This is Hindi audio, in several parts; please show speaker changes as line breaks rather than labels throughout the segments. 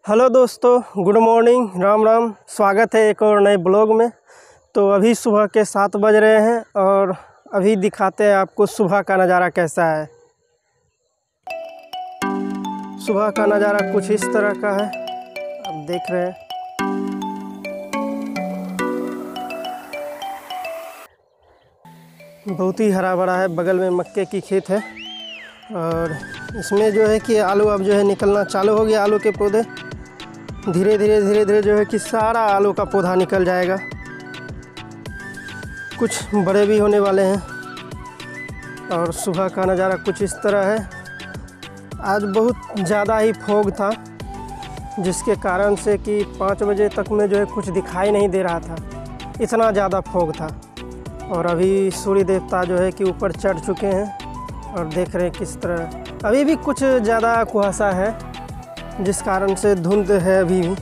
हेलो दोस्तों, गुड मॉर्निंग, राम राम। स्वागत है एक और नए ब्लॉग में। तो अभी सुबह के 7 बज रहे हैं और अभी दिखाते हैं आपको सुबह का नज़ारा कैसा है। सुबह का नज़ारा कुछ इस तरह का है, आप देख रहे हैं। बहुत ही हरा भरा है, बगल में मक्के की खेत है और इसमें जो है कि आलू अब जो है निकलना चालू हो गया। आलू के पौधे धीरे धीरे जो है कि सारा आलू का पौधा निकल जाएगा। कुछ बड़े भी होने वाले हैं और सुबह का नज़ारा कुछ इस तरह है। आज बहुत ज़्यादा ही फॉग था, जिसके कारण से कि 5 बजे तक में जो है कुछ दिखाई नहीं दे रहा था, इतना ज़्यादा फॉग था। और अभी सूर्य देवता जो है कि ऊपर चढ़ चुके हैं और देख रहे हैं किस तरह। अभी भी कुछ ज़्यादा कुहासा है, जिस कारण से धुंध है अभी भी।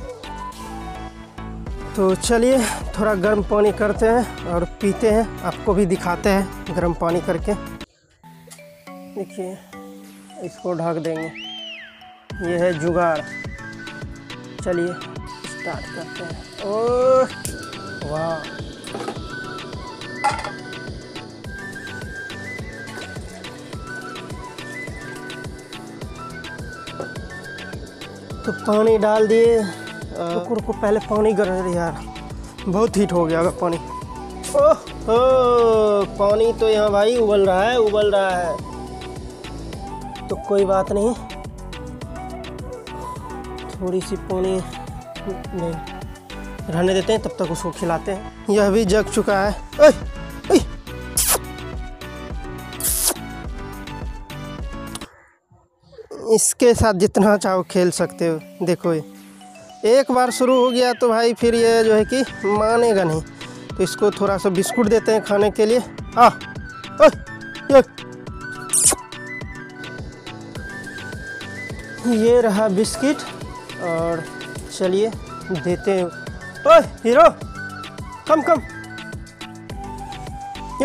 तो चलिए थोड़ा गर्म पानी करते हैं और पीते हैं, आपको भी दिखाते हैं गर्म पानी करके। देखिए, इसको ढक देंगे, ये है जुगाड़। चलिए स्टार्ट करते हैं। ओह वाह, तो पानी डाल दिए। रुको पहले पानी गर्म है यार, बहुत हीट हो गया होगा पानी। ओह पानी तो यहाँ भाई उबल रहा है। तो कोई बात नहीं, थोड़ी सी पानी नहीं रहने देते हैं, तब तक उसको खिलाते हैं। यह भी जग चुका है। ओए ओए, इसके साथ जितना चाहो खेल सकते हो। देखो, एक बार शुरू हो गया तो भाई फिर ये जो है कि मानेगा नहीं। तो इसको थोड़ा सा बिस्कुट देते हैं खाने के लिए। ये रहा बिस्किट और चलिए देते हैं। ओए हीरो, कम यो,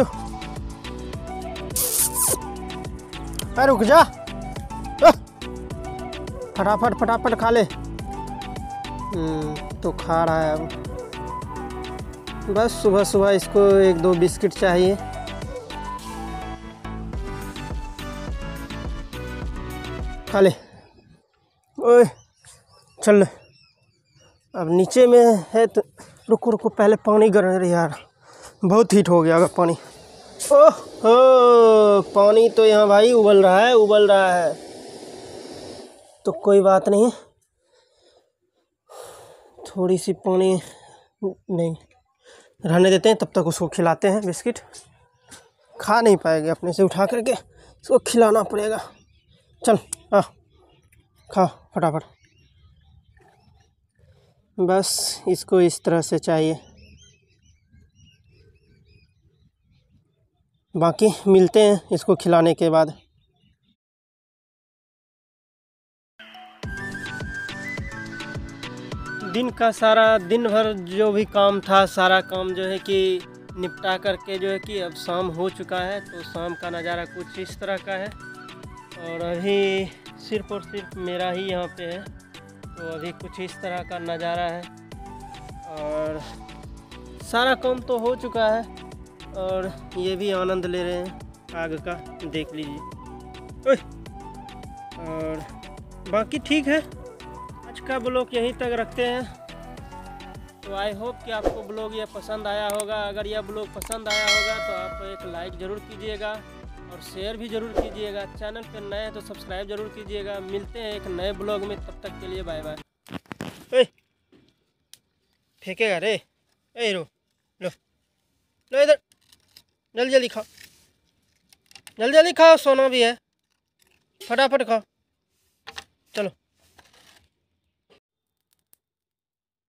अरे रुक जा, फटाफट खा ले। तो खा रहा है अब। बस सुबह इसको 1-2 बिस्किट चाहिए। खा ले। ओए चल, अब नीचे में है तो रुको पहले पानी गर्म है यार, बहुत हीट हो गया होगा पानी। ओह पानी तो यहाँ भाई उबल रहा है। तो कोई बात नहीं, थोड़ी सी पानी नहीं रहने देते हैं, तब तक उसको खिलाते हैं। बिस्किट खा नहीं पाएंगे, अपने से उठा करके इसको खिलाना पड़ेगा। चल खा फटाफट। बस इसको इस तरह से चाहिए। बाकी मिलते हैं इसको खिलाने के बाद। दिन भर जो भी काम था, सारा काम जो है कि निपटा करके जो है कि अब शाम हो चुका है। तो शाम का नज़ारा कुछ इस तरह का है और अभी सिर्फ और सिर्फ मेरा ही यहाँ पे है। तो अभी कुछ इस तरह का नज़ारा है और सारा काम तो हो चुका है और ये भी आनंद ले रहे हैं आग का, देख लीजिए। और बाकी ठीक है, आज का ब्लॉग यहीं तक रखते हैं। तो आई होप कि आपको ब्लॉग ये पसंद आया होगा। अगर यह ब्लॉग पसंद आया होगा तो आप एक लाइक ज़रूर कीजिएगा और शेयर भी ज़रूर कीजिएगा। चैनल पर नए हैं तो सब्सक्राइब ज़रूर कीजिएगा। मिलते हैं एक नए ब्लॉग में, तब तक के लिए बाय बाय। फेंकेगा रे, लो इधर, जल्दी खाओ, जल्दी खाओ, सोना भी है, फटाफट खाओ।